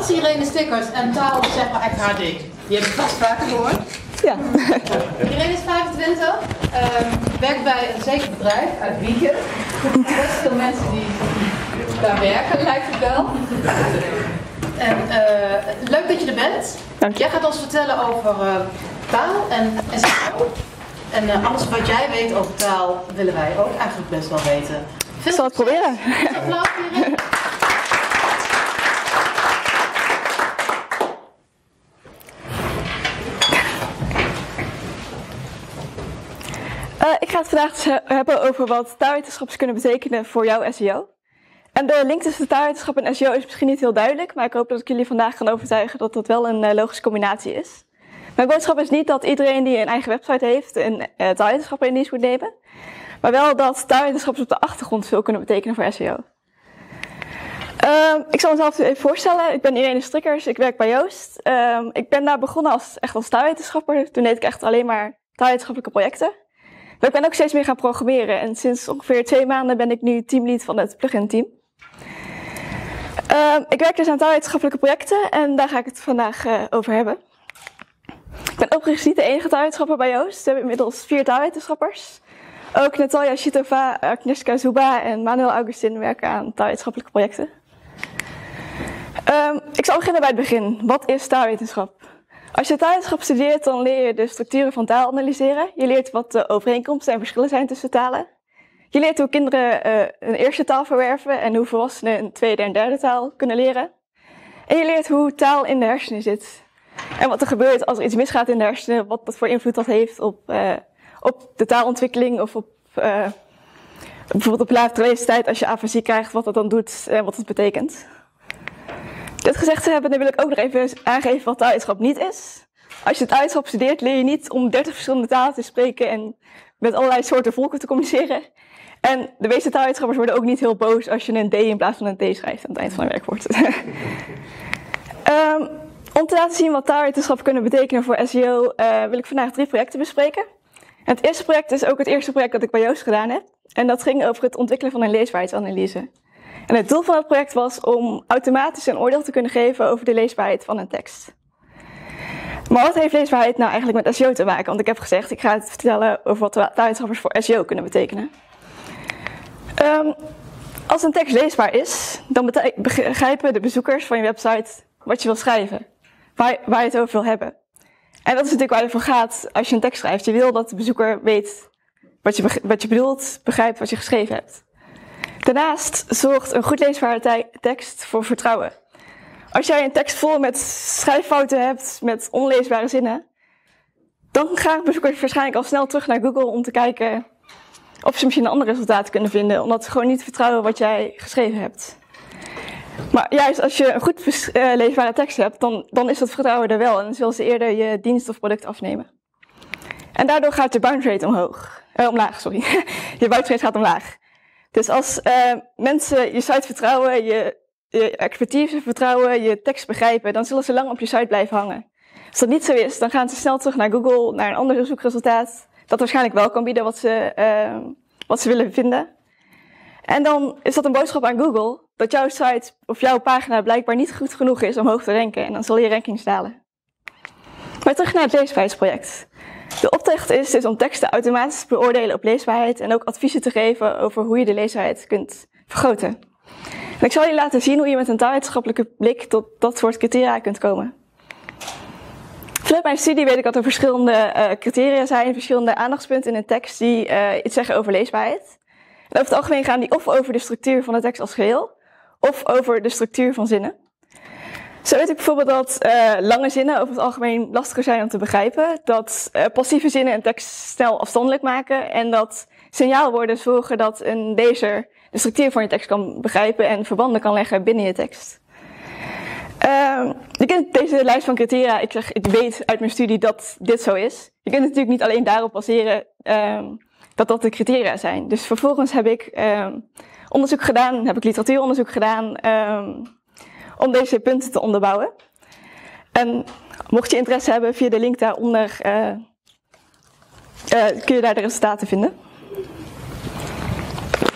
Frans, Irene Stickers en taal zeg maar echt haar ding. Die heb ik vast vaker gehoord. Ja. Irene is 25, werkt bij een zeker bedrijf uit Wiegen. Best veel mensen die daar werken, lijkt het wel. En leuk dat je er bent. Dank je. Jij gaat ons vertellen over taal en SEO. En alles wat jij weet over taal willen wij ook eigenlijk best wel weten. Ik zal het proberen. Applaus, Irene. Ik ga het vandaag hebben over wat taalwetenschappers kunnen betekenen voor jouw SEO. En de link tussen de taalwetenschap en SEO is misschien niet heel duidelijk, maar ik hoop dat ik jullie vandaag kan overtuigen dat dat wel een logische combinatie is. Mijn boodschap is niet dat iedereen die een eigen website heeft een taalwetenschapper in dienst moet nemen, maar wel dat taalwetenschappers op de achtergrond veel kunnen betekenen voor SEO. Ik zal mezelf even voorstellen. Ik ben Irene Stickers, ik werk bij Joost. Ik ben daar begonnen als taalwetenschapper. Toen deed ik echt alleen maar taalwetenschappelijke projecten. Maar ik ben ook steeds meer gaan programmeren en sinds ongeveer 2 maanden ben ik nu teamlead van het plugin team. Ik werk dus aan taalwetenschappelijke projecten en daar ga ik het vandaag over hebben. Ik ben overigens niet de enige taalwetenschapper bij Joost. We hebben inmiddels 4 taalwetenschappers. Ook Natalia Shitova, Agnieszka Zuba en Manuel Augustin werken aan taalwetenschappelijke projecten. Ik zal beginnen bij het begin. Wat is taalwetenschap? Als je taalwetenschap studeert, dan leer je de structuren van taal analyseren. Je leert wat de overeenkomsten en verschillen zijn tussen talen. Je leert hoe kinderen een eerste taal verwerven en hoe volwassenen een tweede en derde taal kunnen leren. En je leert hoe taal in de hersenen zit. En wat er gebeurt als er iets misgaat in de hersenen, wat voor invloed dat heeft op de taalontwikkeling of op bijvoorbeeld op latere leeftijd als je afasie krijgt, wat dat dan doet en wat het betekent. Dit gezegd te hebben, dan wil ik ook nog even aangeven wat taalwetenschap niet is. Als je taalwetenschap studeert, leer je niet om 30 verschillende talen te spreken en met allerlei soorten volken te communiceren. En de meeste taalwetenschappers worden ook niet heel boos als je een D in plaats van een T schrijft aan het eind van een werkwoord. Om te laten zien wat taalwetenschap kunnen betekenen voor SEO, wil ik vandaag 3 projecten bespreken. En het eerste project is ook het eerste project dat ik bij Joost gedaan heb. En dat ging over het ontwikkelen van een leesbaarheidsanalyse. En het doel van het project was om automatisch een oordeel te kunnen geven over de leesbaarheid van een tekst. Maar wat heeft leesbaarheid nou eigenlijk met SEO te maken? Want ik heb gezegd, ik ga het vertellen over wat taalwetenschappers voor SEO kunnen betekenen. Als een tekst leesbaar is, dan begrijpen de bezoekers van je website wat je wil schrijven. Waar je het over wil hebben. En dat is natuurlijk waar het voor gaat als je een tekst schrijft. Je wil dat de bezoeker weet wat je bedoelt, begrijpt wat je geschreven hebt. Daarnaast zorgt een goed leesbare tekst voor vertrouwen. Als jij een tekst vol met schrijffouten hebt, met onleesbare zinnen, dan gaan bezoekers waarschijnlijk al snel terug naar Google om te kijken of ze misschien een ander resultaat kunnen vinden, omdat ze gewoon niet vertrouwen wat jij geschreven hebt. Maar juist als je een goed leesbare tekst hebt, dan is dat vertrouwen er wel en dan zullen ze eerder je dienst of product afnemen. En daardoor gaat je bounce rate omlaag. Je bounce rate gaat omlaag. Dus als mensen je site vertrouwen, je expertise vertrouwen, je tekst begrijpen, dan zullen ze lang op je site blijven hangen. Als dat niet zo is, dan gaan ze snel terug naar Google, naar een ander zoekresultaat, dat waarschijnlijk wel kan bieden wat ze willen vinden. En dan is dat een boodschap aan Google, dat jouw site of jouw pagina blijkbaar niet goed genoeg is om hoog te ranken, en dan zal je rankings dalen. Maar terug naar het leesbaarheidsproject. De opdracht is dus om teksten automatisch te beoordelen op leesbaarheid en ook adviezen te geven over hoe je de leesbaarheid kunt vergroten. En ik zal je laten zien hoe je met een taalwetenschappelijke blik tot dat soort criteria kunt komen. Vanuit mijn studie weet ik dat er verschillende criteria zijn, verschillende aandachtspunten in een tekst die iets zeggen over leesbaarheid. En over het algemeen gaan die of over de structuur van de tekst als geheel, of over de structuur van zinnen. Zo weet ik bijvoorbeeld dat lange zinnen over het algemeen lastiger zijn om te begrijpen, dat passieve zinnen een tekst snel afstandelijk maken en dat signaalwoorden zorgen dat een lezer de structuur van je tekst kan begrijpen en verbanden kan leggen binnen je tekst. Je kunt deze lijst van criteria, ik weet uit mijn studie dat dit zo is. Je kunt natuurlijk niet alleen daarop baseren dat dat de criteria zijn. Dus vervolgens heb ik onderzoek gedaan, heb ik literatuuronderzoek gedaan om deze punten te onderbouwen. En mocht je interesse hebben, via de link daaronder kun je daar de resultaten vinden.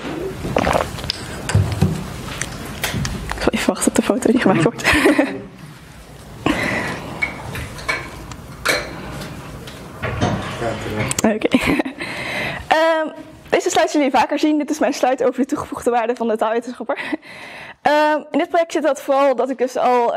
Ik zal even wachten op de foto die gemaakt wordt. Oké. Deze slide zullen jullie vaker zien. Dit is mijn slide over de toegevoegde waarde van de taalwetenschapper. In dit project zit dat vooral dat ik dus al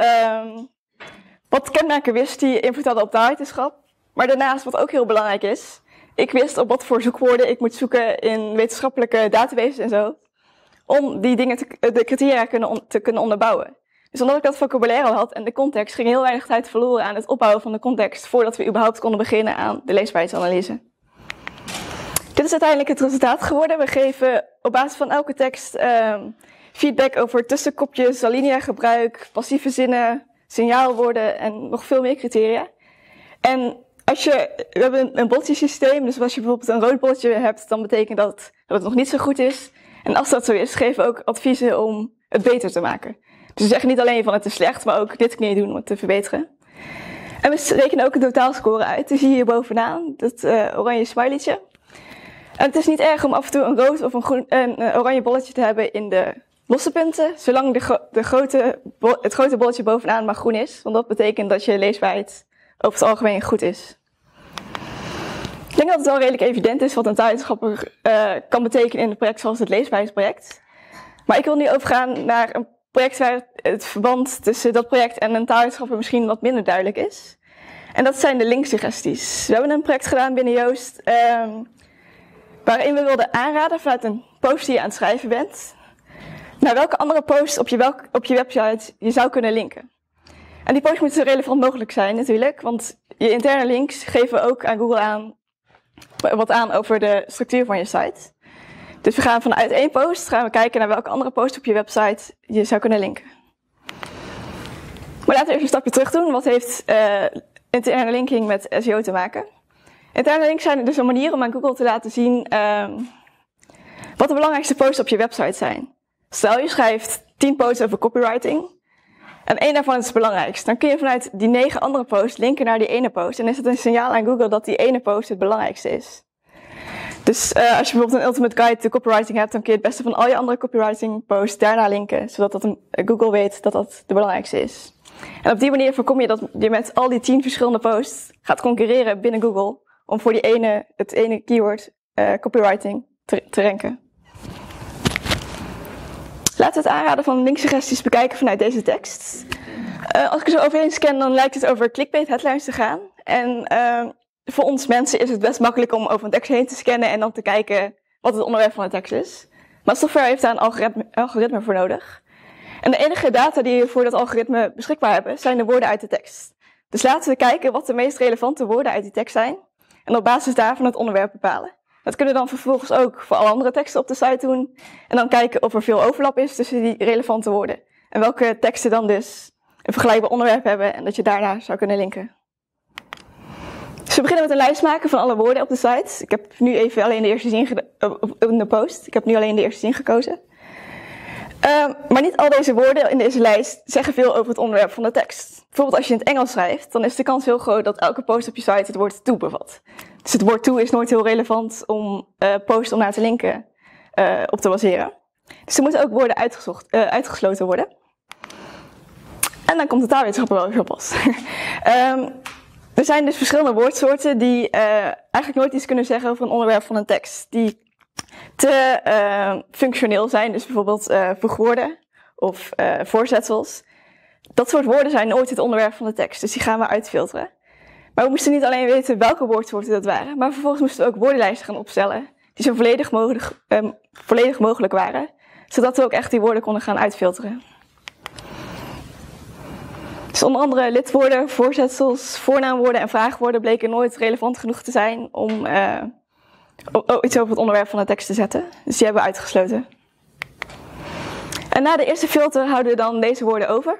wat kenmerken wist die invloed hadden op taalwetenschap. Maar daarnaast, wat ook heel belangrijk is, ik wist op wat voor zoekwoorden ik moet zoeken in wetenschappelijke databases en zo. Om die dingen, de criteria te kunnen onderbouwen. Dus omdat ik dat vocabulaire al had en de context, ging heel weinig tijd verloren aan het opbouwen van de context voordat we überhaupt konden beginnen aan de leesbaarheidsanalyse. Dit is uiteindelijk het resultaat geworden. We geven op basis van elke tekst feedback over tussenkopjes, alinea-gebruik, passieve zinnen, signaalwoorden en nog veel meer criteria. En we hebben een bolletjesysteem, dus als je bijvoorbeeld een rood bolletje hebt, dan betekent dat het nog niet zo goed is. En als dat zo is, geven we ook adviezen om het beter te maken. Dus we zeggen niet alleen van het is slecht, maar ook dit kun je doen om het te verbeteren. En we rekenen ook een totaalscore uit. Die zie je hier bovenaan, dat oranje smileytje. En het is niet erg om af en toe een rood of een oranje bolletje te hebben in de losse punten, zolang het grote bolletje bovenaan maar groen is. Want dat betekent dat je leesbaarheid over het algemeen goed is. Ik denk dat het wel redelijk evident is wat een taalwetenschapper kan betekenen in een project zoals het leesbaarheidsproject. Maar ik wil nu overgaan naar een project waar het verband tussen dat project en een taalwetenschapper misschien wat minder duidelijk is. En dat zijn de linksuggesties. We hebben een project gedaan binnen Joost waarin we wilden aanraden vanuit een post die je aan het schrijven bent, naar welke andere post op je website je zou kunnen linken. En die post moet zo relevant mogelijk zijn natuurlijk, want je interne links geven ook aan Google wat aan over de structuur van je site. Dus we gaan vanuit één post kijken naar welke andere post op je website je zou kunnen linken. Maar laten we even een stapje terug doen. Wat heeft interne linking met SEO te maken? Interne links zijn dus een manier om aan Google te laten zien wat de belangrijkste posts op je website zijn. Stel je schrijft 10 posts over copywriting en één daarvan is het belangrijkst. Dan kun je vanuit die 9 andere posts linken naar die ene post en is het een signaal aan Google dat die ene post het belangrijkste is. Dus als je bijvoorbeeld een Ultimate Guide to Copywriting hebt, dan kun je het beste van al je andere copywriting posts daarna linken, zodat Google weet dat dat de belangrijkste is. En op die manier voorkom je dat je met al die 10 verschillende posts gaat concurreren binnen Google om voor het ene keyword copywriting te ranken. Laten we het aanraden van linksuggesties bekijken vanuit deze tekst. Als ik er zo overheen scan, dan lijkt het over clickbait headlines te gaan. En voor ons mensen is het best makkelijk om over een tekst heen te scannen en dan te kijken wat het onderwerp van de tekst is. Maar software heeft daar een algoritme voor nodig. En de enige data die we voor dat algoritme beschikbaar hebben, zijn de woorden uit de tekst. Dus laten we kijken wat de meest relevante woorden uit die tekst zijn. En op basis daarvan het onderwerp bepalen. Dat kunnen we dan vervolgens ook voor alle andere teksten op de site doen. En dan kijken of er veel overlap is tussen die relevante woorden. En welke teksten dan dus een vergelijkbaar onderwerp hebben en dat je daarna zou kunnen linken. Dus we beginnen met een lijst maken van alle woorden op de site. Ik heb nu even alleen de eerste zin in de post. Ik heb nu alleen de eerste zin gekozen. Maar niet al deze woorden in deze lijst zeggen veel over het onderwerp van de tekst. Bijvoorbeeld als je in het Engels schrijft, dan is de kans heel groot dat elke post op je site het woord to bevat. Dus het woord to is nooit heel relevant om posts om naar te linken op te baseren. Dus er moeten ook woorden uitgesloten worden. En dan komt de taalwetenschapper wel weer op pas. Er zijn dus verschillende woordsoorten die eigenlijk nooit iets kunnen zeggen over een onderwerp van een tekst. Die te functioneel zijn, dus bijvoorbeeld voegwoorden of voorzetsels. Dat soort woorden zijn nooit het onderwerp van de tekst, dus die gaan we uitfilteren. Maar we moesten niet alleen weten welke woordsoorten dat waren, maar vervolgens moesten we ook woordenlijsten gaan opstellen die zo volledig mogelijk waren, zodat we ook echt die woorden konden gaan uitfilteren. Dus onder andere lidwoorden, voorzetsels, voornaamwoorden en vraagwoorden bleken nooit relevant genoeg te zijn om iets over het onderwerp van de tekst te zetten. Dus die hebben we uitgesloten. En na de eerste filter houden we dan deze woorden over.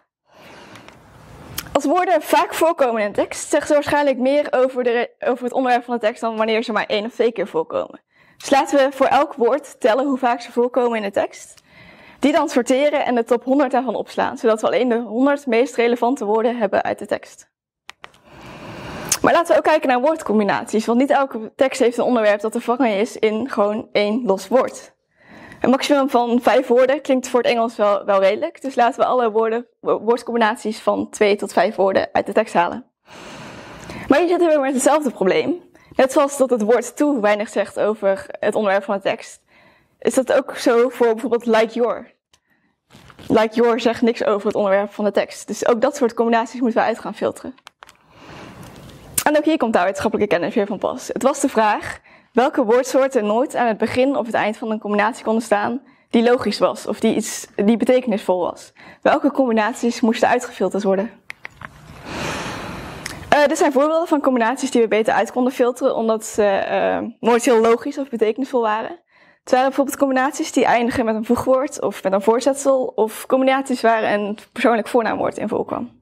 Als woorden vaak voorkomen in een tekst, zeggen ze waarschijnlijk meer over het onderwerp van de tekst dan wanneer ze maar 1 of 2 keer voorkomen. Dus laten we voor elk woord tellen hoe vaak ze voorkomen in de tekst. Die dan sorteren en de top 100 daarvan opslaan, zodat we alleen de 100 meest relevante woorden hebben uit de tekst. Maar laten we ook kijken naar woordcombinaties, want niet elke tekst heeft een onderwerp dat te vangen is in gewoon 1 los woord. Een maximum van 5 woorden klinkt voor het Engels wel redelijk, dus laten we alle woordcombinaties van 2 tot 5 woorden uit de tekst halen. Maar hier zitten we met hetzelfde probleem. Net Net zoals dat het woord to weinig zegt over het onderwerp van de tekst, is dat ook zo voor bijvoorbeeld like your. Like your zegt niks over het onderwerp van de tekst. Dus ook dat soort combinaties moeten we uit gaan filteren. En ook hier komt daar wetenschappelijke kennis weer van pas. Het was de vraag welke woordsoorten nooit aan het begin of het eind van een combinatie konden staan die logisch was of die betekenisvol was. Welke combinaties moesten uitgefilterd worden? Dit zijn voorbeelden van combinaties die we beter uit konden filteren omdat ze nooit heel logisch of betekenisvol waren. Het waren bijvoorbeeld combinaties die eindigen met een voegwoord of met een voorzetsel of combinaties waar een persoonlijk voornaamwoord in voorkwam.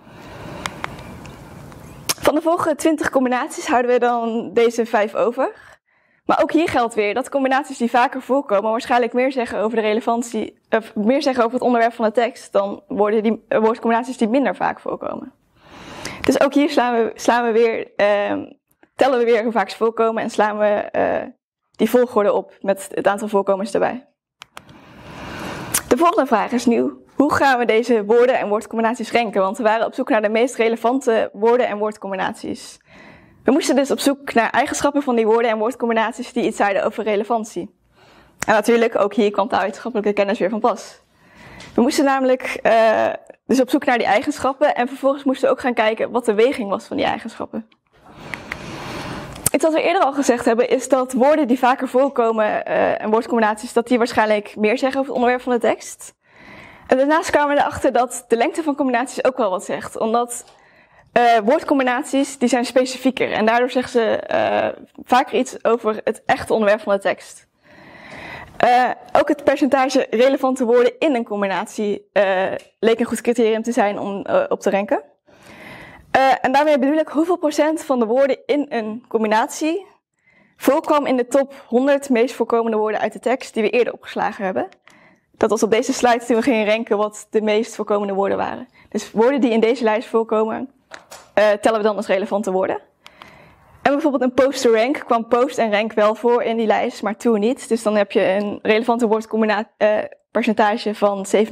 Van de volgende 20 combinaties houden we dan deze 5 over. Maar ook hier geldt weer dat combinaties die vaker voorkomen waarschijnlijk meer zeggen over de relevantie, of meer zeggen over het onderwerp van de tekst dan woordcombinaties die minder vaak voorkomen. Dus ook hier tellen we weer hoe vaak ze voorkomen en slaan we die volgorde op met het aantal voorkomens erbij. De volgende vraag is nu, hoe gaan we deze woorden en woordcombinaties ranken? Want we waren op zoek naar de meest relevante woorden en woordcombinaties. We moesten dus op zoek naar eigenschappen van die woorden en woordcombinaties die iets zeiden over relevantie. En natuurlijk, ook hier kwam de wetenschappelijke kennis weer van pas. We moesten namelijk dus op zoek naar die eigenschappen en vervolgens moesten we ook gaan kijken wat de weging was van die eigenschappen. Iets wat we eerder al gezegd hebben is dat woorden die vaker voorkomen en woordcombinaties, dat die waarschijnlijk meer zeggen over het onderwerp van de tekst. En daarnaast kwamen we erachter dat de lengte van combinaties ook wel wat zegt. Omdat woordcombinaties die zijn specifieker en daardoor zeggen ze vaker iets over het echte onderwerp van de tekst. Ook het percentage relevante woorden in een combinatie leek een goed criterium te zijn om op te ranken. En daarmee bedoel ik hoeveel procent van de woorden in een combinatie voorkwam in de top 100 meest voorkomende woorden uit de tekst die we eerder opgeslagen hebben. Dat was op deze slide toen we gingen ranken wat de meest voorkomende woorden waren. Dus woorden die in deze lijst voorkomen, tellen we dan als relevante woorden. En bijvoorbeeld een post to rank kwam post en rank wel voor in die lijst, maar to niet. Dus dan heb je een relevante woordpercentage van 67%.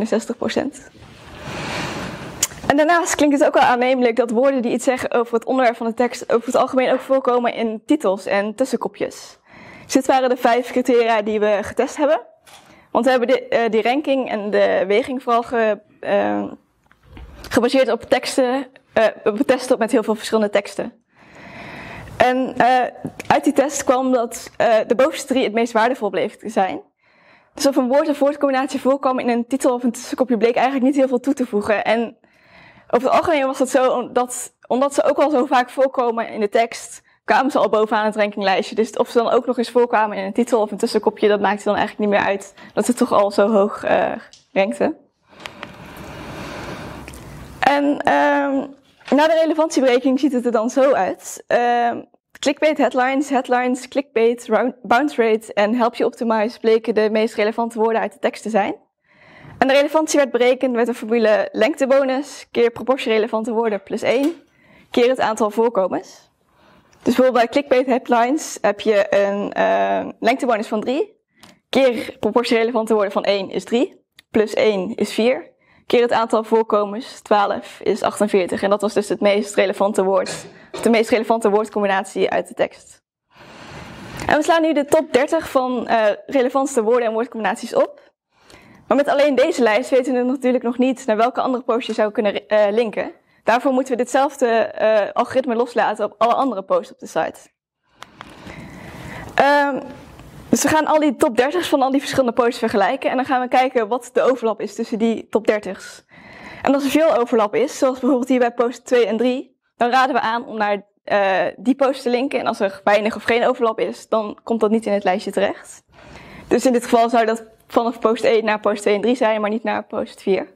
En daarnaast klinkt het ook wel aannemelijk dat woorden die iets zeggen over het onderwerp van de tekst over het algemeen ook voorkomen in titels en tussenkopjes. Dus dit waren de 5 criteria die we getest hebben. Want we hebben die ranking en de weging vooral gebaseerd op teksten, op testen met heel veel verschillende teksten. En uit die test kwam dat de bovenste 3 het meest waardevol bleef te zijn. Dus of een woord of woordcombinatie voorkwam in een titel of een tussenkopje bleek eigenlijk niet heel veel toe te voegen. En over het algemeen was het zo omdat ze ook al zo vaak voorkomen in de tekst, kwamen ze al bovenaan het rankinglijstje. Dus of ze dan ook nog eens voorkwamen in een titel of een tussenkopje, dat maakte dan eigenlijk niet meer uit. Dat ze toch al zo hoog rankten. En na de relevantieberekening ziet het er dan zo uit. Clickbait headlines, clickbait, bounce rate en help you optimize bleken de meest relevante woorden uit de tekst te zijn. En de relevantie werd berekend met een formule lengtebonus keer proportie relevante woorden plus 1 keer het aantal voorkomens. Dus bijvoorbeeld bij clickbait headlines heb je een lengtebonus van 3 keer proportie relevante woorden van 1 is 3 plus 1 is 4 keer het aantal voorkomens 12 is 48. En dat was dus het meest relevante woord, de meest relevante woordcombinatie uit de tekst. En we slaan nu de top 30 van relevantste woorden en woordcombinaties op. Maar met alleen deze lijst weten we natuurlijk nog niet naar welke andere posts je zou kunnen linken. Daarvoor moeten we ditzelfde algoritme loslaten op alle andere posts op de site. Dus we gaan al die top 30's van al die verschillende posts vergelijken. En dan gaan we kijken wat de overlap is tussen die top 30's. En als er veel overlap is, zoals bijvoorbeeld hier bij post 2 en 3, dan raden we aan om naar die post te linken. En als er weinig of geen overlap is, dan komt dat niet in het lijstje terecht. Dus in dit geval zou dat vanaf post 1 naar post 2 en 3 zijn, maar niet naar post 4.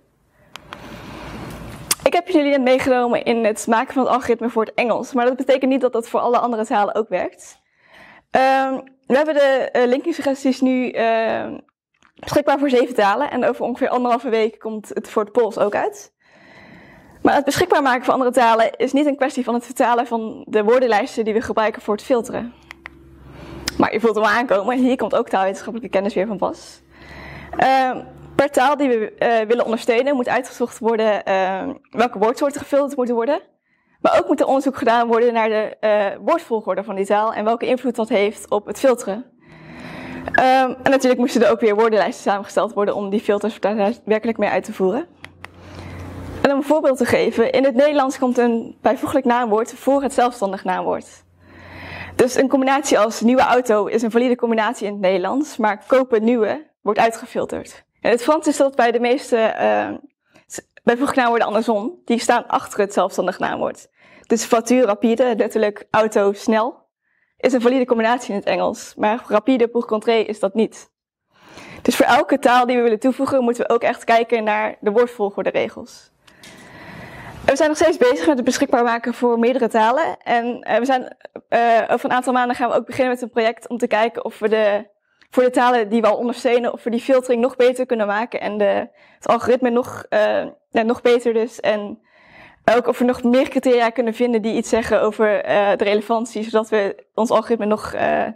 Ik heb jullie net meegenomen in het maken van het algoritme voor het Engels. Maar dat betekent niet dat dat voor alle andere talen ook werkt. We hebben de linkingsuggesties nu beschikbaar voor 7 talen. En over ongeveer 1,5 week komt het voor het Pools ook uit. Maar het beschikbaar maken voor andere talen is niet een kwestie van het vertalen van de woordenlijsten die we gebruiken voor het filteren. Maar je voelt hem aankomen. Hier komt ook taalwetenschappelijke kennis weer van pas. Per taal die we willen ondersteunen moet uitgezocht worden welke woordsoorten gefilterd moeten worden. Maar ook moet er onderzoek gedaan worden naar de woordvolgorde van die taal en welke invloed dat heeft op het filteren. En natuurlijk moesten er ook weer woordenlijsten samengesteld worden om die filters daar werkelijk mee uit te voeren. En om een voorbeeld te geven, in het Nederlands komt een bijvoeglijk naamwoord voor het zelfstandig naamwoord. Dus een combinatie als nieuwe auto is een valide combinatie in het Nederlands, maar kopen nieuwe wordt uitgefilterd. In het Frans is dat bij de meeste bijvoeglijk naamwoorden andersom, die staan achter het zelfstandig naamwoord. Dus voiture, rapide, letterlijk auto, snel, is een valide combinatie in het Engels, maar rapide pour contrer is dat niet. Dus voor elke taal die we willen toevoegen, moeten we ook echt kijken naar de woordvolgorde regels. We zijn nog steeds bezig met het beschikbaar maken voor meerdere talen. En over een aantal maanden gaan we ook beginnen met een project om te kijken of we voor de talen die we al ondersteunen, of we die filtering nog beter kunnen maken en het algoritme nog beter dus. En ook of we nog meer criteria kunnen vinden die iets zeggen over de relevantie, zodat we ons algoritme nog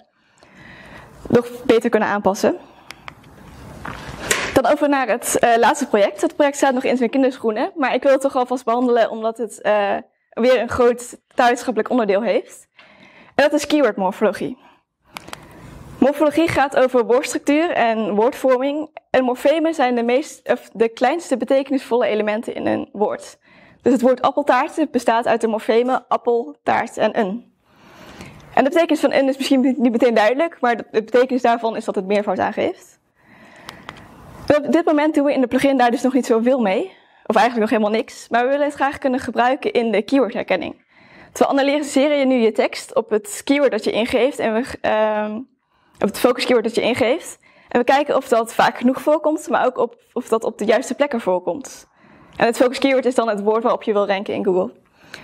beter kunnen aanpassen. Dan over naar het laatste project. Het project staat nog in zijn kinderschoenen, maar ik wil het toch alvast behandelen omdat het weer een groot taalwetenschappelijk onderdeel heeft. En dat is keywordmorfologie. Morfologie gaat over woordstructuur en woordvorming. En morfemen zijn de kleinste betekenisvolle elementen in een woord. Dus het woord appeltaart bestaat uit de morfemen appel, taart en een. En de betekenis van een is misschien niet meteen duidelijk, maar de betekenis daarvan is dat het meervoud aangeeft. Op dit moment doen we in de plugin daar dus nog niet zoveel mee, of eigenlijk nog helemaal niks, maar we willen het graag kunnen gebruiken in de keywordherkenning. Dus we analyseren nu je tekst op het keyword dat je ingeeft, op het focus keyword dat je ingeeft. En we kijken of dat vaak genoeg voorkomt, maar ook of dat op de juiste plekken voorkomt. En het focus keyword is dan het woord waarop je wil ranken in Google.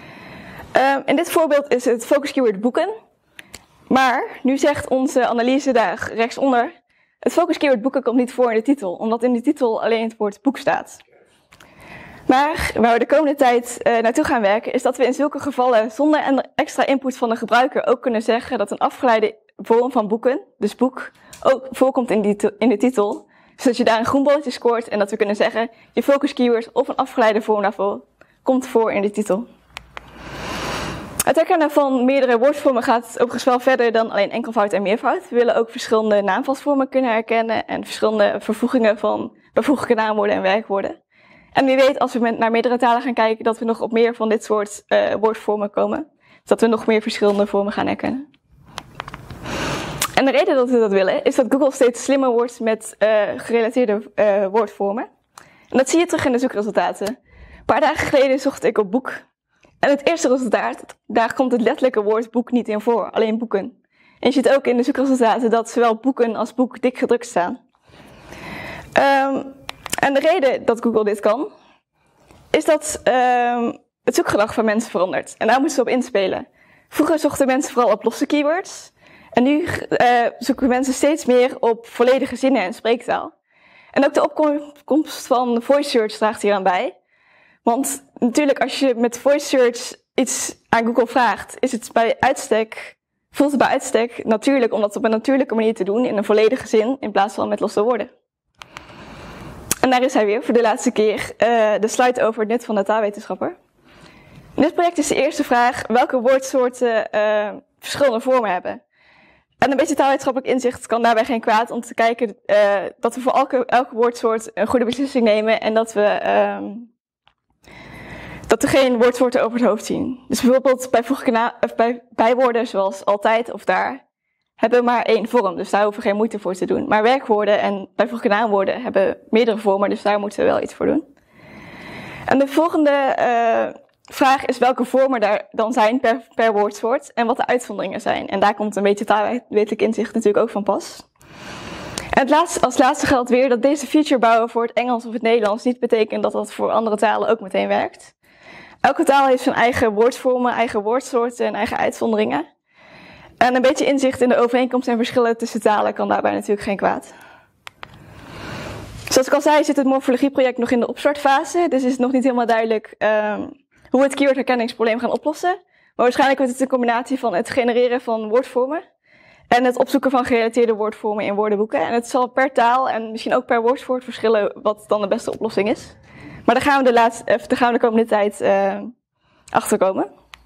In dit voorbeeld is het focus keyword boeken. Maar nu zegt onze analyse daar rechtsonder, het focus keyword boeken komt niet voor in de titel, omdat in de titel alleen het woord boek staat. Maar waar we de komende tijd naartoe gaan werken, is dat we in zulke gevallen zonder extra input van de gebruiker ook kunnen zeggen dat een afgeleide vorm van boeken, dus boek, ook voorkomt in de titel. Dus dat je daar een groen bolletje scoort en dat we kunnen zeggen, je focus keyword of een afgeleide vorm daarvoor komt voor in de titel. Het herkennen van meerdere woordvormen gaat overigens wel verder dan alleen enkelvoud en meervoud. We willen ook verschillende naamvalsvormen kunnen herkennen en verschillende vervoegingen van bijvoeglijke naamwoorden en werkwoorden. En wie weet, als we naar meerdere talen gaan kijken, dat we nog op meer van dit soort woordvormen komen. Dus dat we nog meer verschillende vormen gaan herkennen. En de reden dat we dat willen, is dat Google steeds slimmer wordt met gerelateerde woordvormen. En dat zie je terug in de zoekresultaten. Een paar dagen geleden zocht ik op boek. En het eerste resultaat, daar komt het letterlijke woord boek niet in voor, alleen boeken. En je ziet ook in de zoekresultaten dat zowel boeken als boek dik gedrukt staan. En de reden dat Google dit kan, is dat het zoekgedrag van mensen verandert. En daar moeten ze op inspelen. Vroeger zochten mensen vooral op losse keywords. En nu zoeken mensen steeds meer op volledige zinnen en spreektaal. En ook de opkomst van voice search draagt hier aan bij. Want natuurlijk, als je met voice search iets aan Google vraagt, voelt het bij uitstek natuurlijk om dat op een natuurlijke manier te doen in een volledige zin in plaats van met losse woorden. En daar is hij weer voor de laatste keer de slide over het nut van de taalwetenschapper. In dit project is de eerste vraag welke woordsoorten verschillende vormen hebben. En een beetje taalwetenschappelijk inzicht kan daarbij geen kwaad om te kijken dat we voor elke woordsoort een goede beslissing nemen en dat we geen woordsoorten over het hoofd zien. Dus bijvoorbeeld bij bijwoorden zoals altijd of daar hebben maar één vorm, dus daar hoeven we geen moeite voor te doen. Maar werkwoorden en bijvoeglijke naamwoorden hebben meerdere vormen, dus daar moeten we wel iets voor doen. En de volgende vraag is welke vormen daar dan zijn per woordsoort en wat de uitzonderingen zijn. En daar komt een beetje taalwetenschappelijk inzicht natuurlijk ook van pas. En als laatste geldt weer dat deze feature bouwen voor het Engels of het Nederlands niet betekent dat dat voor andere talen ook meteen werkt. Elke taal heeft zijn eigen woordvormen, eigen woordsoorten en eigen uitzonderingen. En een beetje inzicht in de overeenkomsten en verschillen tussen talen kan daarbij natuurlijk geen kwaad. Zoals ik al zei, zit het morfologieproject nog in de opstartfase. Dus is het nog niet helemaal duidelijk hoe we het keywordherkenningsprobleem gaan oplossen. Maar waarschijnlijk wordt het een combinatie van het genereren van woordvormen en het opzoeken van gerelateerde woordvormen in woordenboeken. En het zal per taal en misschien ook per woordsoort verschillen wat dan de beste oplossing is. Maar daar gaan we de komende tijd achter komen.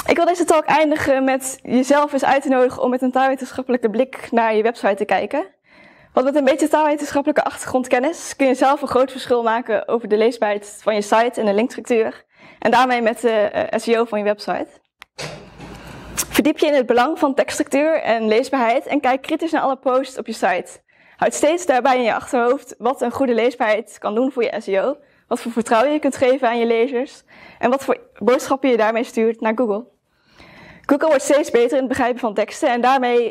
Ik wil deze talk eindigen met jezelf eens uit te nodigen om met een taalwetenschappelijke blik naar je website te kijken. Want met een beetje taalwetenschappelijke achtergrondkennis kun je zelf een groot verschil maken over de leesbaarheid van je site en de linkstructuur. En daarmee met de SEO van je website. Verdiep je in het belang van tekststructuur en leesbaarheid en kijk kritisch naar alle posts op je site. Houd steeds daarbij in je achterhoofd wat een goede leesbaarheid kan doen voor je SEO, wat voor vertrouwen je kunt geven aan je lezers en wat voor boodschappen je daarmee stuurt naar Google. Google wordt steeds beter in het begrijpen van teksten en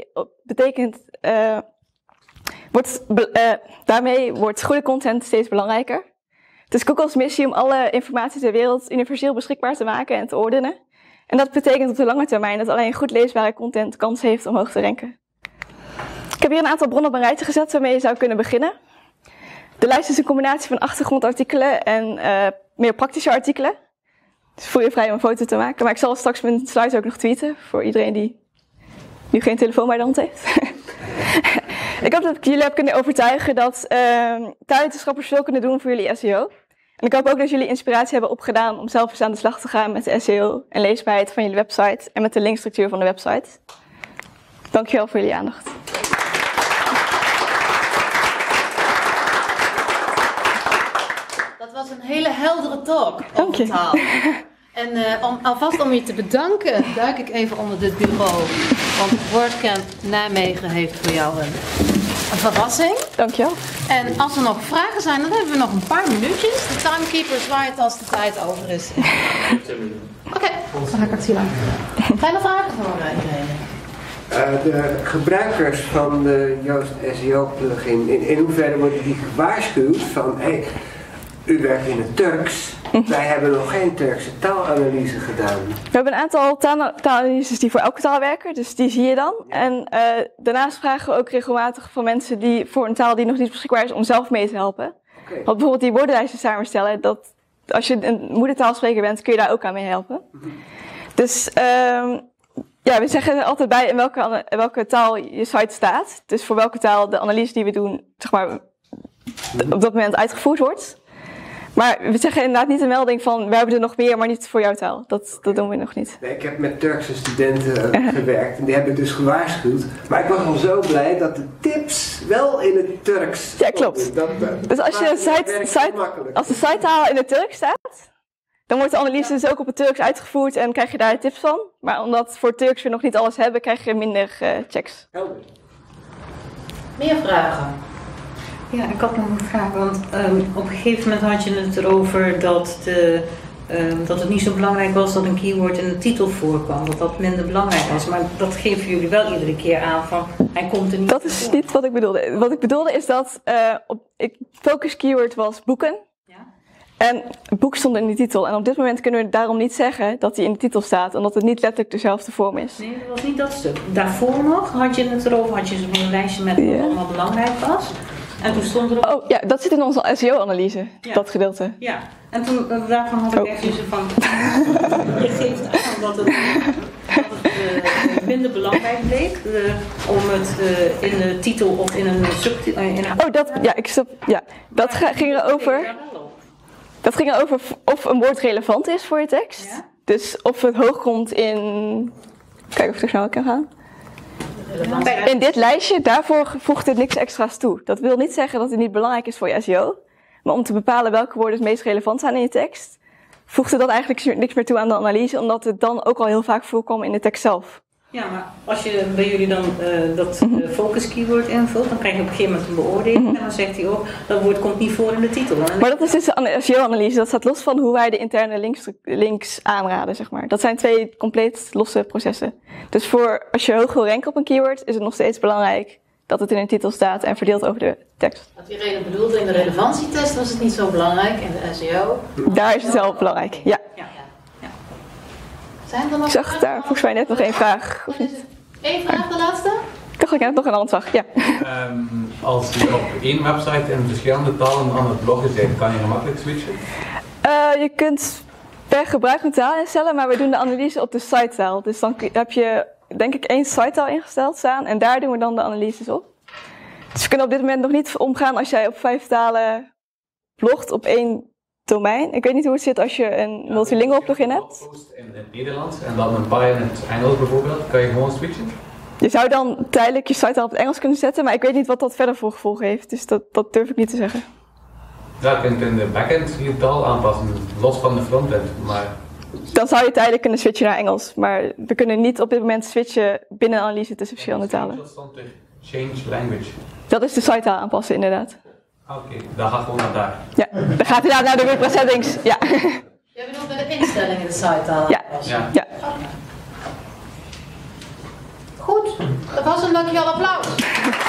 daarmee wordt goede content steeds belangrijker. Het is Google's missie om alle informatie ter wereld universeel beschikbaar te maken en te ordenen. En dat betekent op de lange termijn dat alleen goed leesbare content kans heeft om hoog te ranken. Ik heb hier een aantal bronnen op een rijtje gezet waarmee je zou kunnen beginnen. De lijst is een combinatie van achtergrondartikelen en meer praktische artikelen. Dus voel je vrij om een foto te maken. Maar ik zal straks mijn slides ook nog tweeten voor iedereen die nu geen telefoon bij de hand heeft. Ik hoop dat ik jullie heb kunnen overtuigen dat taalwetenschappers veel kunnen doen voor jullie SEO. En ik hoop ook dat jullie inspiratie hebben opgedaan om zelf eens aan de slag te gaan met de SEO en leesbaarheid van jullie website en met de linkstructuur van de website. Dankjewel voor jullie aandacht. Dat was een hele heldere talk Dank je. over taal. En alvast om je te bedanken, duik ik even onder dit bureau. Want WordCamp Nijmegen heeft voor jou een verrassing. Dankjewel. En als er nog vragen zijn, dan hebben we nog een paar minuutjes. De timekeeper zwaait als de tijd over is. Oké, dan ga ik het zien. Zijn er vragen voor iedereen? De gebruikers van de Yoast SEO plugin, in hoeverre worden die gewaarschuwd van hey, u werkt in het Turks, wij hebben nog geen Turkse taalanalyse gedaan. We hebben een aantal taalanalyses die voor elke taal werken, dus die zie je dan. Ja. En daarnaast vragen we ook regelmatig van mensen die voor een taal die nog niet beschikbaar is om zelf mee te helpen. Okay. Want bijvoorbeeld die woordenlijsten samenstellen, dat als je een moedertaalspreker bent kun je daar ook aan mee helpen. Dus ja, we zeggen er altijd bij in welke taal je site staat. Dus voor welke taal de analyse die we doen, zeg maar, op dat moment uitgevoerd wordt. Maar we zeggen inderdaad niet een melding van, we hebben er nog meer, maar niet voor jouw taal. Dat doen we nog niet. Nee, ik heb met Turkse studenten gewerkt en die hebben dus gewaarschuwd. Maar ik was al zo blij dat de tips wel in het Turks. Ja, klopt. Dus als de sitetaal in het Turks staat, dan wordt de analyse dus ook op het Turks uitgevoerd en krijg je daar tips van. Maar omdat voor Turks we nog niet alles hebben, krijg je minder checks. Helder. Meer vragen? Ja, ik had nog een vraag, want op een gegeven moment had je het erover dat het niet zo belangrijk was dat een keyword in de titel voorkwam, dat dat minder belangrijk was. Maar dat geven jullie wel iedere keer aan van, hij komt er niet Dat is niet wat ik bedoelde. Wat ik bedoelde is dat focus keyword was boeken. Ja? En boek stond in de titel. En op dit moment kunnen we daarom niet zeggen dat hij in de titel staat, omdat het niet letterlijk dezelfde vorm is. Nee, dat was niet dat stuk. Daarvoor nog had je het erover, had je zo'n lijstje met wat allemaal belangrijk was. En toen stond er ook... Oh ja, dat zit in onze SEO-analyse, dat gedeelte. Ja, en toen daarvan had ik echt zo van... je geeft aan dat het minder belangrijk bleek om het in de titel of in een subtitel... Dat ging erover... Dat ging erover of een woord relevant is voor je tekst. Ja? Dus of het hoog komt in... Kijk of ik er snel kan gaan. In dit lijstje, daarvoor voegt het niks extra's toe. Dat wil niet zeggen dat het niet belangrijk is voor je SEO. Maar om te bepalen welke woorden het meest relevant zijn in je tekst, voegt het dat eigenlijk niks meer toe aan de analyse, omdat het dan ook al heel vaak voorkomt in de tekst zelf. Ja, maar als je bij jullie dan dat focus keyword invult, dan krijg je op een gegeven moment een beoordeling en dan zegt hij ook, dat woord komt niet voor in de titel. Maar dat is dus de SEO-analyse, dat staat los van hoe wij de interne links aanraden, zeg maar. Dat zijn twee compleet losse processen. Dus als je hoog wil ranken op een keyword, is het nog steeds belangrijk dat het in een titel staat en verdeeld over de tekst. Wat iedereen bedoelde, in de relevantietest was het niet zo belangrijk, in de SEO. Daar is het wel belangrijk, ja. Zijn er nog ik zag daar volgens mij net nog één vraag. Eén vraag, de laatste? Ik dacht dat ik net nog een andere zag, ja. Als je op één website in verschillende talen aan het bloggen bent, kan je gemakkelijk switchen? Je kunt per gebruik een taal instellen, maar we doen de analyse op de sitetaal. Dus dan heb je, denk ik, 1 sitetaal ingesteld staan en daar doen we dan de analyses op. Dus we kunnen op dit moment nog niet omgaan als jij op 5 talen blogt op 1 domein. Ik weet niet hoe het zit als je een multilingual plugin hebt. Post in het Nederlands en dan een paar in het Engels bijvoorbeeld. Kan je gewoon switchen? Je zou dan tijdelijk je site al op het Engels kunnen zetten, maar ik weet niet wat dat verder voor gevolgen heeft. Dus dat durf ik niet te zeggen. Ja, je kunt in de backend je taal aanpassen, los van de frontend. Maar Dan zou je tijdelijk kunnen switchen naar Engels. Maar we kunnen niet op dit moment switchen binnen analyse tussen verschillende talen. dat stond er change language. Dat is de site aanpassen, inderdaad. Oké, dan ga gewoon naar daar. Ja, dan gaat inderdaad naar de WordPress settings. Ja. Jij bedoelt bij de instellingen de site al Ja. aanpassen? Ja. Goed, dat was een dankjewel applaus.